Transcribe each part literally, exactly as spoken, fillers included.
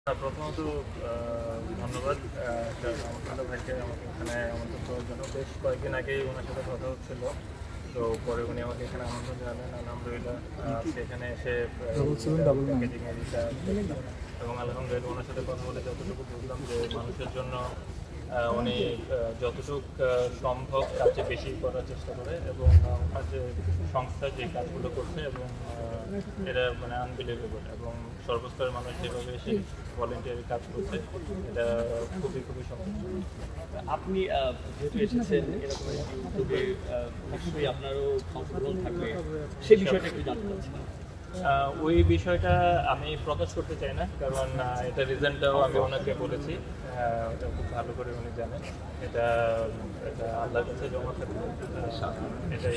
প্রথমত ধন্যবাদ আমন্ত্রিত ভাইকে আমাকে এখানে আমন্ত্রণ করার জন্য। বেশ কয়েকদিন আগেই ওনার সাথে কথা হচ্ছিল, তো পরে উনি আমাকে এখানে আমন্ত্রণ জানালেন। আলহামদুলিল্লাহ সেখানে এসে এবং আলহামদুলিল্লাহ ওনার সাথে কথা বলে যতটুকু বুঝলাম যে মানুষের জন্য উনি যতটুকু সম্ভব তার চেয়ে বেশি করার চেষ্টা করে এবং ওনার যে সংস্থা যে কাজগুলো করছে এবং এটা মানে আনবিলিভেবল এবং সর্বস্তরের মানুষ যেভাবে এসে ভলেন্টিয়ারি কাজ করছে এটা খুবই খুবই সন্তুষ্ট। আপনি যেহেতু এসেছেন এরকম উদ্যোগে নিশ্চয়ই আপনারও অংশগ্রহণ থাকবে, সেই বিষয়টা একটু জানতে চাচ্ছিলাম। ওই বিষয়টা আমি প্রকাশ করতে চাই না, কারণ এটা রিজনটাও আমি ওনাকে বলেছি, ওটা খুব ভালো করে উনি জানেন। এটা এটা আল্লাহর কাছে জমা থাকবে, এটাই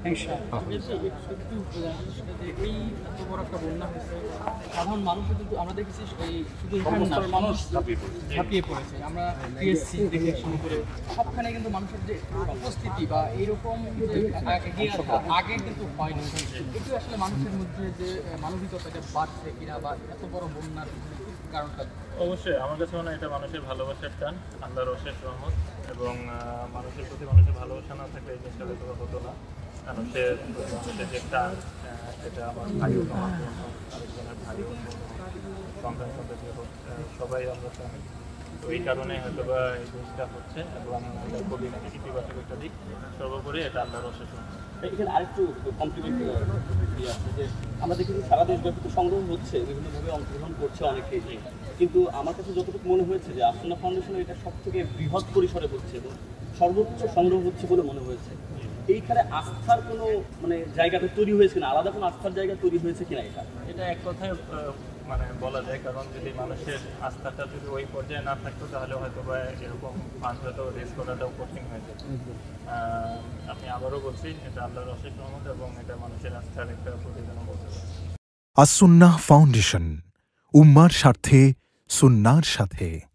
সাধারণ মানুষও কিন্তু আমরা দেখেছি এই শুধু মানুষ ঝাঁপিয়ে পড়েছে। আমরা টিএসসি থেকে শুরু করে সবখানে কিন্তু মানুষের যে উপস্থিতি বা এইরকম আগে কিন্তু হয়নি। একটু আসলে মানুষের মধ্যে যে মানবিকতাটা বাড়ছে কিনা বা এত বড় বন্যার কারণটা অবশ্যই আমার কাছে মনে হয় এটা মানুষের ভালোবাসার টান, আল্লাহর অশেষ রহমত এবং মানুষের প্রতি মানুষের ভালোবাসা না থাকলে এই জিনিসটা হয়তো হতো না। মানুষের মানুষের যে টান এটা আমার ভাই হোক, আমার আরেকজনের ভাই হোক, সন্তান সন্ততি হোক, সবাই আমরা চাই। তো এই কারণে হয়তো বা এই জিনিসটা হচ্ছে এবং এটা খুবই ইতিবাচক একটা দিক। সর্বোপরি এটা আল্লাহর অশেষ রহমত। এখানে আরেকটু কমপ্লিমেন্ট আছে যে আমরা দেখি যে সারা দেশব্যাপী তো সংগ্রহ হচ্ছে, বিভিন্নভাবে অংশগ্রহণ করছে অনেকেই, কিন্তু আমার কাছে যতটুকু মনে হয়েছে যে আসন্না ফাউন্ডেশন এটা সব থেকে বৃহৎ পরিসরে হচ্ছে এবং সর্বোচ্চ সংগ্রহ হচ্ছে বলে মনে হয়েছে। এইখানে আস্থার কোনো মানে জায়গাটা তৈরি হয়েছে কিনা, আলাদা কোনো আস্থার জায়গা তৈরি হয়েছে কিনা? এটা এটা এক কথায় মানে বলা যায়, কারণ যদি মানুষের আস্থাটা যদি ওই পর্যায়ে না থাকতো তাহলে হয়তো বা এরকম ফান্ড হয়তো রেজ করাটাও কঠিন হয়ে যেত। আমি আবারও বলছি এটা আল্লাহর অশেষ রহমত এবং এটা মানুষের আস্থার একটা প্রতিদানও বলতে পারে। আস-সুন্নাহ ফাউন্ডেশন, উম্মার স্বার্থে সুন্নাহর সাথে।